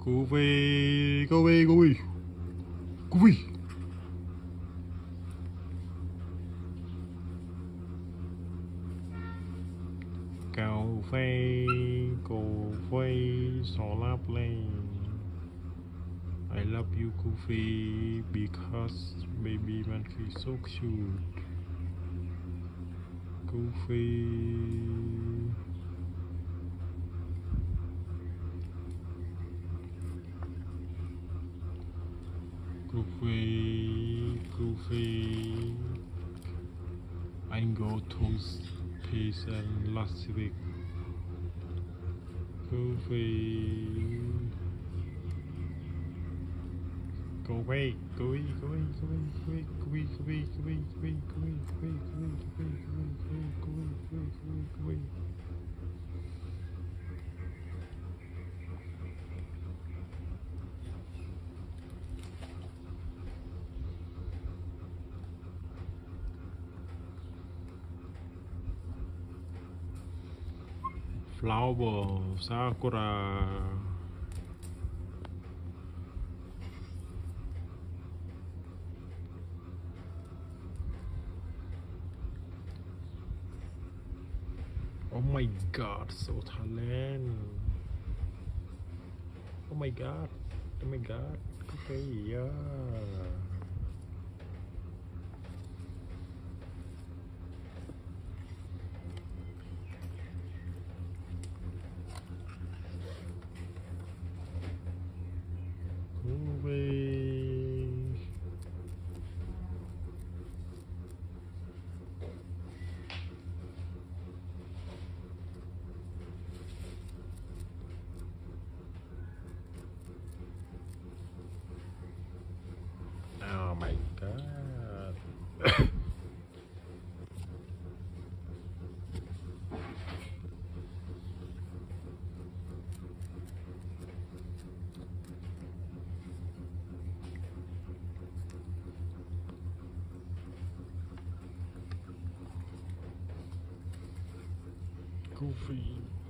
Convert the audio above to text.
Go away, go away, go away. Go away. Go away, solar plane. I love you, Goofy, because Babymonkey so cute. Goofy. Goofy. I go to space and last week. Goofy. Go away, go away, go away, go away, go away, go away, go away, go away, go away, go away, go away, go away, go away. Flower, sakura. Oh my god, so talent. Oh my god. Oh my god. Okay, yeah. Go away. Oh my god. Goofy.